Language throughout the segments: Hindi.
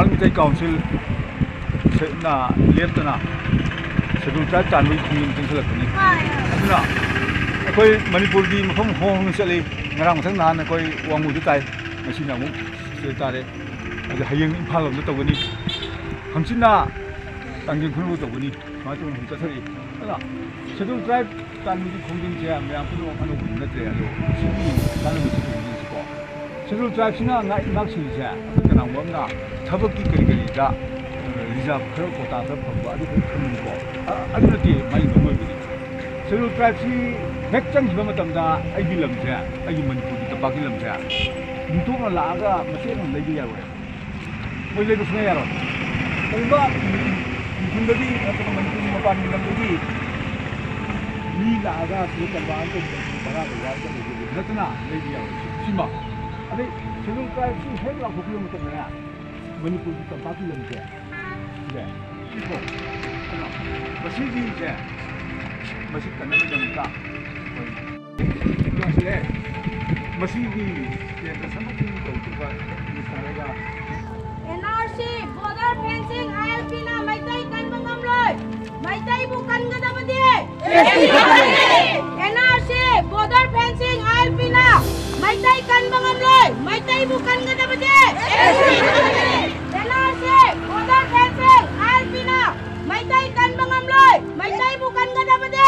थौबाल मिठाई काउंसिल ना लेपना शेड्यूल ट्राइब तानबी खुंगिंग चंसलकनी अदुना अखोई मणिपुर दी मफम होंग चली ngarang mathang nan akoi wangu du tai masina mu se tare ade hayeng imphal om tawani hamsina tangjing khulu tawani ma tu hum chathari ala schedule tribe tan mi khongding je am pu anu na tre alo sini tan mi khongding ko schedule tribe sina nga imak si je kana wam na thabak ki kari kari da reserve khro ko ta da phwa adu khum ko adu ti mai no mo bi schedule tribe si hek chang hiba matam da ai gi lam je ai manipur di tabak gi lam je mutu na la ga mase no lei ya ro moi lei busne ya ro ba mutu di atau manipur ma pan lam di ni la ga tu kan ba ko bara ga ya ko ni ratna lei ya ro sima ade chulung kai si hek la ko pi matam ya manipur di tabak gi lam je ya ko masi di je masi kan na jam ka NRC border fencing ILP na maitai kan bangamloi maitai bu kan gadabadi NRC border fencing ILP na maitai kan bangamloi maitai bu kan gadabadi NRC border fencing ILP na maitai kan bangamloi maitai bu kan gadabadi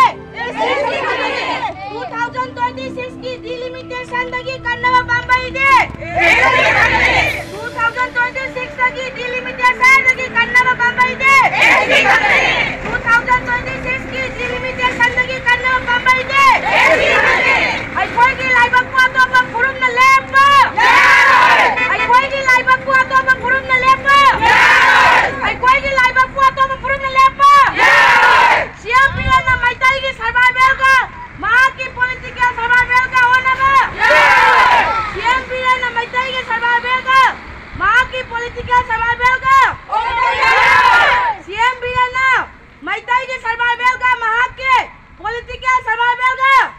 2026 की delimitation lagi kannaba bambai de 2026 lagi delimitation lagi kannaba bambai de 2026 की delimitation lagi kannaba bambai de ai koi ki laibak ko to ba purum na lemba ai koi ki laibak ko to ba purum na lemba ai koi ki laibak ko to ba purum na lemba siap pila na maitai ki survival ka मां की पॉलिटिकल सर्वाइवल का होना बा सीएम भी है ना मइताई के सर्वाइवल का मां की पॉलिटिकल सर्वाइवल का सीएम भी है ना मइताई के सर्वाइवल का मां के पॉलिटिकल सर्वाइवल का